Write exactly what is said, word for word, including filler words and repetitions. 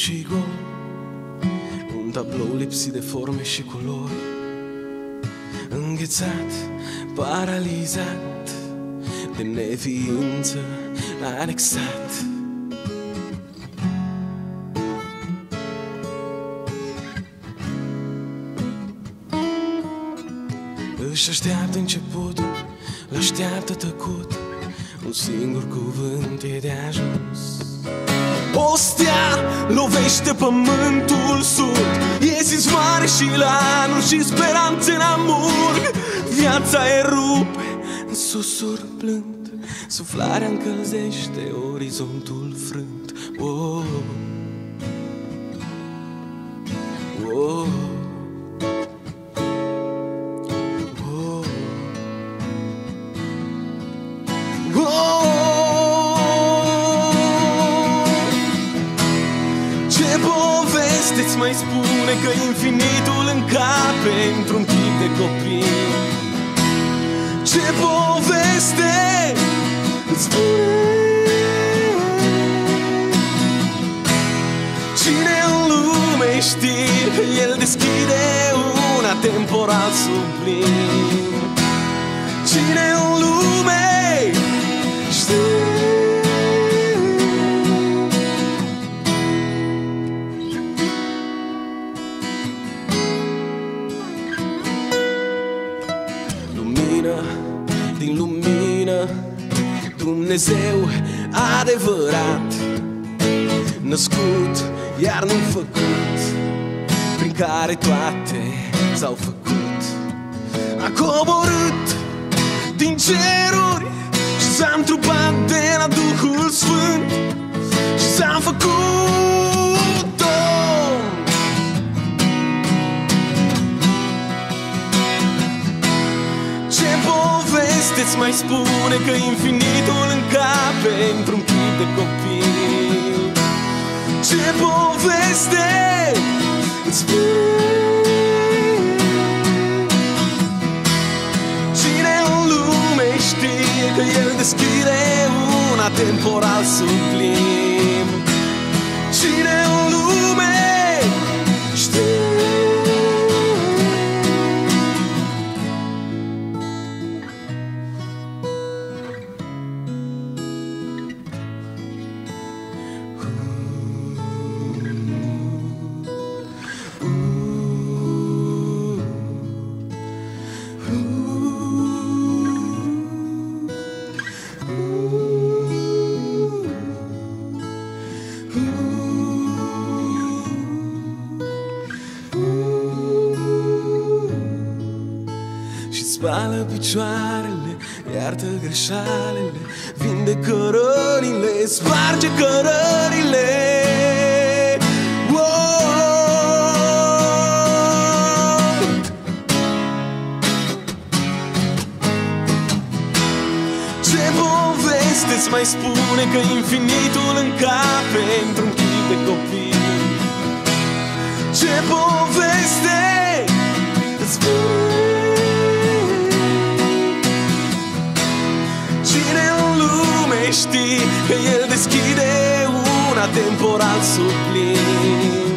și gol, un tablou lipsit de forme și culori, înghețat, paralizat de neființă, anexat. Își așteaptă începutul, l-așteaptă tăcut, un singur cuvânt e de ajuns. O stea lovește pământul surd, e zizmoare și la anul și speranțe în amurg. Viața e rupe în susur blând, suflarea încălzește orizontul frânt. Oh, oh, oh, oh. Ce poveste îți mai spune că infinitul încape într-un chip de copil? Ce poveste îți spune? Cine în lume știe că el deschide una temporal sublim? Cine în lume știe? Din lumină, Dumnezeu adevărat, născut, iar nu făcut, prin care toate s-au făcut. A coborât din ceruri și s-a întrupat de la Duhul Sfânt și s-a făcut om. Ce poveste îți mai spune că infinitul încape într-un chip de copil? Ce poveste îți spune? Cine în lume știe că el deschide una temporal sublim? Cine în lume știe? Spală picioarele, iartă greșalele, vindecă rănile, sparge cărările. Ce poveste îți mai spune că infinitul încape într-un chip de copil? Ce poveste îți spune? Știi că el deschide una temporal sublim?